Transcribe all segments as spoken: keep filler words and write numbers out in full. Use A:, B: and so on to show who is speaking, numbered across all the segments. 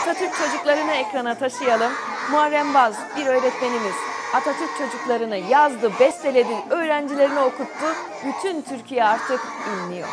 A: Atatürk çocuklarını ekrana taşıyalım. Muharrem Baz bir öğretmenimiz. Atatürk çocuklarını yazdı, besteledi, öğrencilerine okuttu. Bütün Türkiye artık inliyor.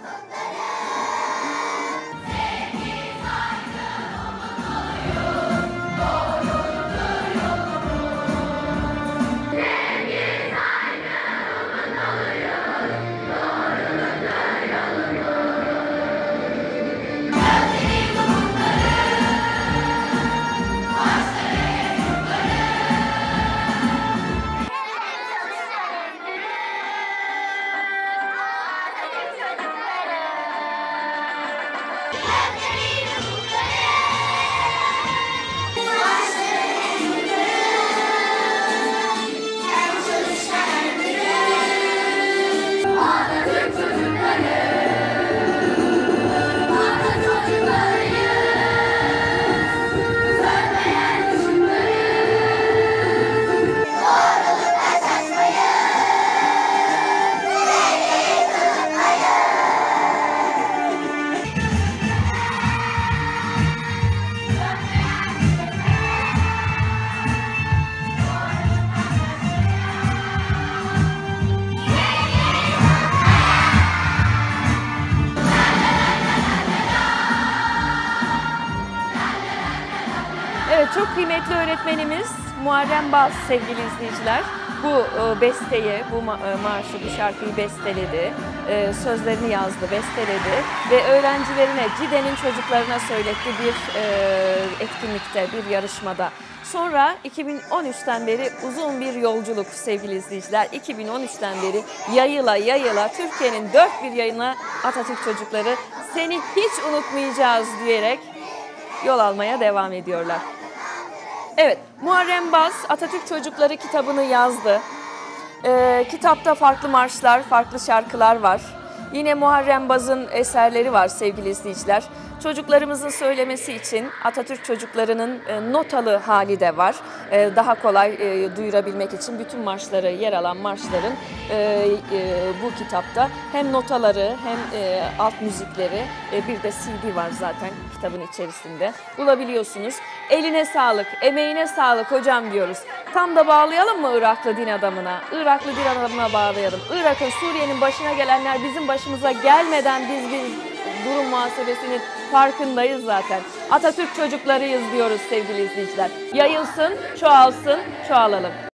A: Evet, çok kıymetli öğretmenimiz Muharrem Baz sevgili izleyiciler. Bu e, besteyi, bu ma e, marşı, bu şarkıyı besteledi, e, sözlerini yazdı, besteledi ve öğrencilerine, Cide'nin çocuklarına söyletti bir e, etkinlikte, bir yarışmada. Sonra iki bin on üçten beri uzun bir yolculuk sevgili izleyiciler. iki bin on üçten beri yayıla yayıla Türkiye'nin dört bir yayına Atatürk çocukları seni hiç unutmayacağız diyerek yol almaya devam ediyorlar. Evet, Muharrem Baz Atatürk Çocukları kitabını yazdı. Ee, kitapta farklı marşlar, farklı şarkılar var. Yine Muharrem Baz'ın eserleri var sevgili izleyiciler. Çocuklarımızın söylemesi için Atatürk çocuklarının e, notalı hali de var. E, daha kolay e, duyurabilmek için bütün marşları, yer alan marşların e, e, bu kitapta hem notaları hem e, alt müzikleri e, bir de C D var zaten kitabın içerisinde. Bulabiliyorsunuz. Eline sağlık, emeğine sağlık hocam diyoruz. Tam da bağlayalım mı Iraklı din adamına? Iraklı din adamına bağlayalım. Irak'ın, Suriye'nin başına gelenler bizim başımıza gelmeden biz bir durum muhasebesinin farkındayız zaten. Atatürk çocuklarıyız diyoruz sevgili izleyiciler. Yayılsın, çoğalsın, çoğalalım.